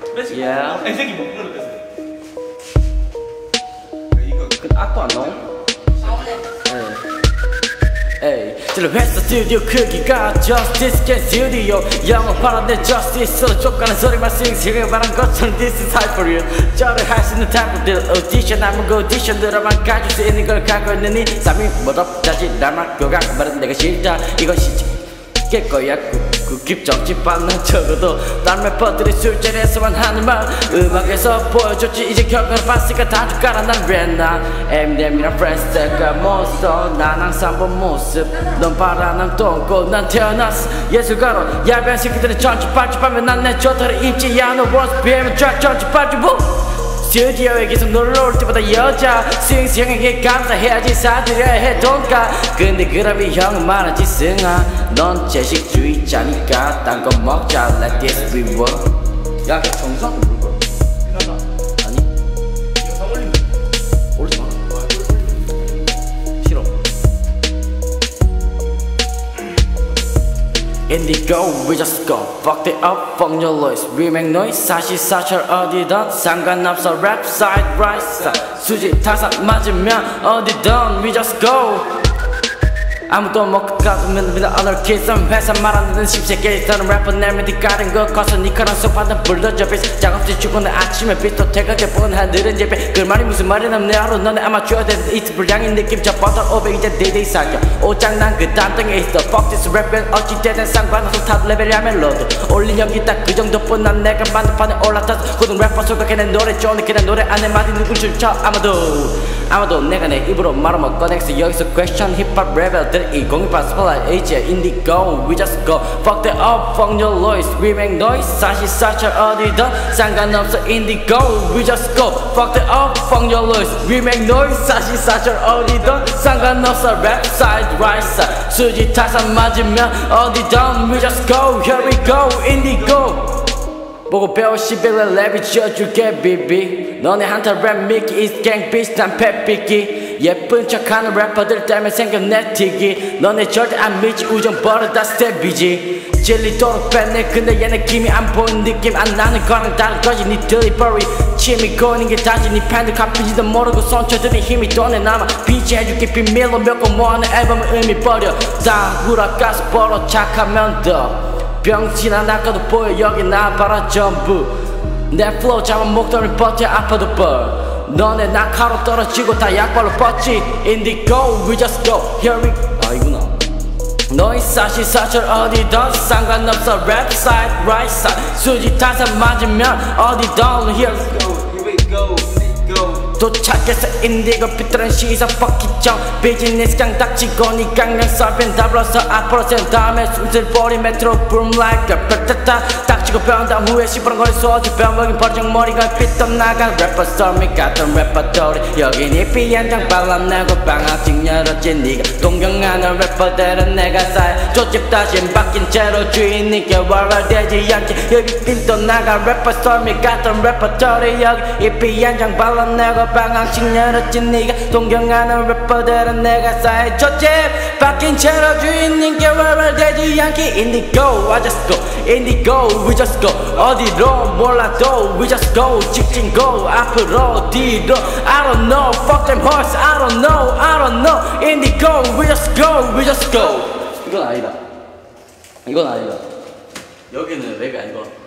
Yeah. 이 새끼 뭐 부르겠어. 그 악도 안 나옴? 에이, 찔러 회사 스튜디오 크기가 Justice Can Studio 영업하라 내 Justice로 쫓가는 소리만 싱싱하게 말한 것처럼 This is high for you 저를 할 수 있는 타입들 오디션 하면 그 오디션들어만 가질 수 있는 걸 갖고 있는 이 삶이 멋없다지 나만 교각 말은 내가 싫다 이건 시작일 거야 그 깊정집한 난 적어도 다른 래퍼들이 술자리에서만 하는 말 음악에서 보여줬지 이제 결과를 봤으니까 다들 깔아 난 랩나 Eminem이랑 프렌스가 못써 난 항상 본 모습 넌 바라는 똥꼬 난 태어났어 예술가로 야비한 새끼들은 전주발주하면 난 내 조타를 입지 않아 원스 비하면 트랙 전주발주부 스튜디오에 계속 놀러 올 때마다 여자 스윙스 형에게 감사해야지 사드려야 해 돈가 근데 그라비 형은 말하지 승아 넌 채식주의자니까 딴 거 먹자 Let this be one 야 정수한테 물걸 피나다. 아니 이거 상 올리면 올리지 마 싫어 Indigo, we just go fuck it up, fuck your noise We make noise, 사시사철 어디든 상관없어 Rap side, right side 수지 타산 맞으면 어디든 We just go 아무도 못 가두면 믿어 other kids 좀 회사 말하는 십세계 더는 래퍼 내면 네 가린 거 커서 니커랑 소파는 불러줘 비스 작업실 출근은 아침에 빛도 퇴근해 보는 하늘은 예배 그 말이 무슨 말이냐면 내 하루 너네 아마 줘야 되는 이트 불량인 느낌 저 버터 500 이제 데이데이 사겨 오장난 그 단등에 있어 fuck this rap band 어찌되든 상관없어 탑 레벨이야 멜로드 올린 연기 딱 그 정도뿐 난 내가 반대판에 올라타서 고등 래퍼 소각해 내 노래 좋은 그냥 노래 안에 마디 누굴 줄쳐 아마도 내가 내 입으로 말하면 꺼넥스 여기서 question 힙합 레벨들 2018 스포라이트 에이지야 Indigo We just go fuck that up fuck your noise We make noise 사시사철 어디든 상관없어 Indigo We just go fuck that up fuck your noise We make noise 사시사철 어디든 상관없어 Rap side right side 수지 타산 맞으면 어디든 We just go here we go Indigo 보고 배워 11일 랩이 지어줄게 비비 너네 한타 랩 미끼 is gang 비슷한 패삐기 예쁜 척하는 래퍼들 때문에 생긴 내 틱이 너네 절대 안 믿지 우정 버릇다 스텝이지 질리도록 뺐네 근데 얘네 김이 안 보이는 느낌 안 나는 거랑 다른 거지 니들이 버리 침이 고이는 게 다지 니 팬들 갚인지도 모르고 손쳐드는 힘이 돈에 남아 비지 해줄게 비밀로 몇 곡 모아낸 앨범을 의미 버려 다 후라가서 벌어 착하면 더 병신아 나가도 보여 여기 나 봐라 전부 내 플로우 잡아 목덜미 버텨 아파도 벌 너네 낙하로 떨어지고 다 약발로 뻗지 Indigo we just go here we 이구나 너희 사시사철 어디든 상관없어 Rap side right side 수지 타산 맞으면 어디든 Here we go 도착해서 인디고 삐뚤은 시선 뻑기정 비즈니스 강 닥치고 니 강량 서빙 다 불러서 앞으로 센 다음에 숨을 버리 메트로 boom like a 뼈따따 닥치고 변담 후에 시부른 거리 소주 뼈먹인 버정 머리가 삐뚤 나간 래퍼 썰미 같은 래퍼들이 여긴 이피 한장 발라내고 방학직 열었지 니가 동경하는 래퍼들은 내가 사야 조집 다신 바뀐 채로 주인님께 월월되지 않지 여기 삐뚤 나간 래퍼 썰미 같은 래퍼들이 여기 이피 한장 발라내고 방학식 열었지 니가 동경하는 래퍼들은 내가 사이 조집 바뀐 채로 주인님께 월월되지 않기 Indigo I just go Indigo we just go 어디로 몰라도 we just go 직진 go 앞으로 뒤로 I don't know fuck them horse I don't know Indigo we just go 이건 아니다 여기는 랩이 아니고